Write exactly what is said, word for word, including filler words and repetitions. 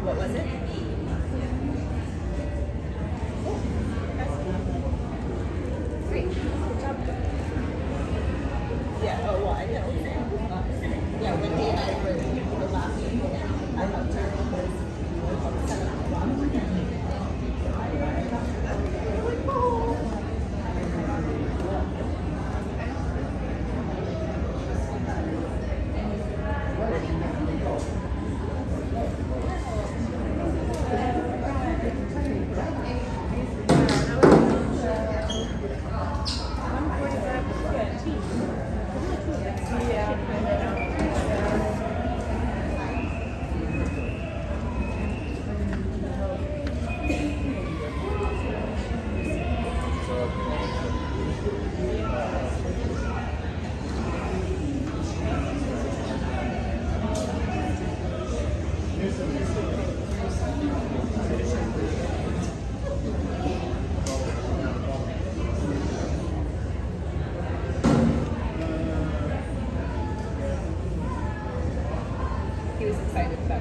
What was it? Great. Good job. Yeah, oh, well, I know. Yeah, Wendy and I were, were laughing. I helped her because we helped set up the block. He was excited about